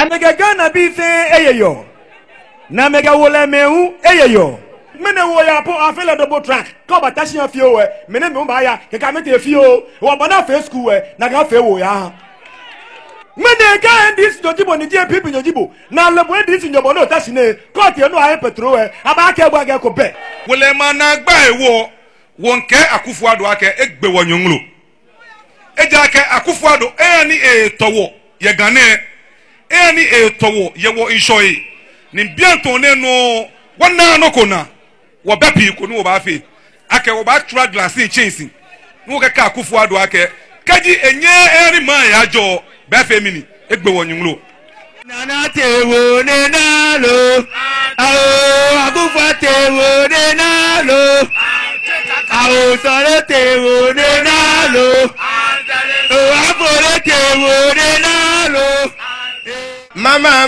Amega Ghana be fe eyeyo. Na mega wole mehu eyeyo. Mene wo ya po afele double track. Ko batashi ya fio we. Mene me mba ya ke ka mete fio. Wo bana fe school we na ga fe wo ya. Mene ka ndis dojibo ni je pipi dojibo. Na lebo ndis nyobo no tashi ne. Ko ti enu aye petrol we. Aba ke gba ge ko be. Wole ma na gba ewo. Wonke Akufo-Addo ake egbe wonyonglo. Eja ke Akufo-Addo eni towo ye gane. Eni towo ye wo inshoyi. Ni bianto ne no wana no kona. Wo bepi ko no ba fe. Ake wo ba tra glass in chains. No ke ka Akufo-Addo ake kaji enye eri man ya jo be fe mini egbe wonyonglo. Nana tewo ne nalo. Awo Akufo tewo ne nalo. Awo sore tewo ne nalo. Apole tewo ne nalo. Mama.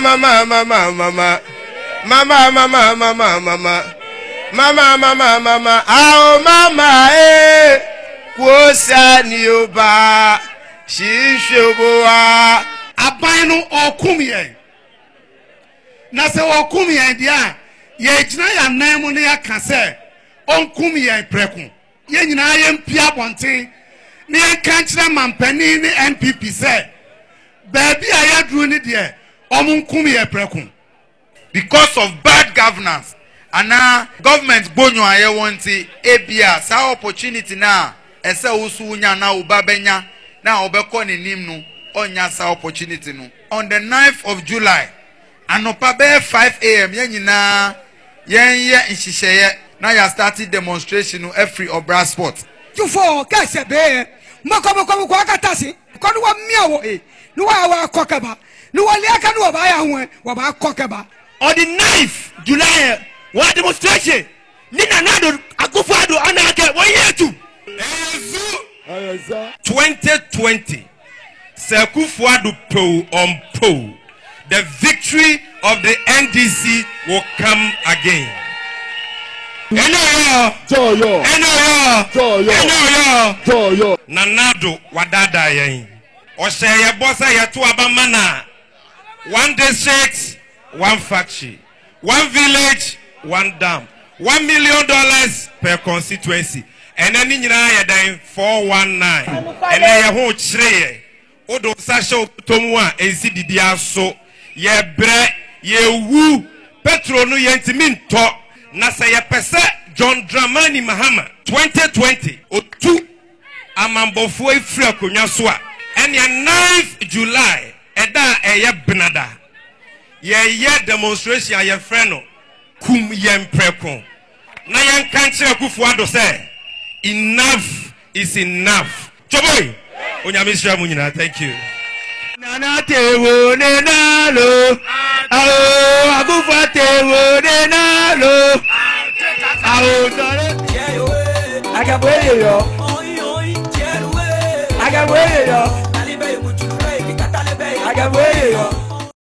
Awo mama Kwosa ni oba. Shishoboa. Aban no okum yen. Na se okum yen dia, ye gina ya nan mu ne ya ka se onkum yen preku. Ye nyina ye mpia bonten. Ne ye kan kire mampani ni NPP se. Baby aye duru ni de omunkum yen preku. Because of bad governance. And now government bonyo aye wanti ebia sa opportunity na ese usu nya na ubabenya na obeko ni nimnu onya sa opportunity no. On the 9th of July, anopa be 5 a.m. Yenyina yenye nhihye na ya started demonstration no every Obra sport. You for kase be mako akatasi ko no wa miawo no wa kokeba no wa liaka no ba ya ho wa ba kokeba. On the 9th July, what demonstration? Nina Nado Akufo-Addo anake 1 year too. 2020 Akufo-Addo on poll. The victory of the NDC will come again. Nanado wadada yen. Ose ye bossa ye to abamana. 1 district, 1 factory. 1 village, 1 dam. $1 million per constituency. And then in 419. And then you hold three. Odo Sasha Tomwa and Sidia so. Ye bre, ye woo. Petro no yentiminto. Nasa ye pesa John Dramani Mahama. 2020. O 2. Amambofo Ifra Kunyaswa. And your 9th July. Eda eye benada. Ye demonstration ye friend kum ye mprekon. Na ye kanche Akufo-Addo say enough is enough. Choboy onyamisha munyina. Thank you. Nana tewo ne nalo. Awo Akufo tewo ne nalo. Awo sore Agabwe yo. Agabwe yo. Agabwe yo.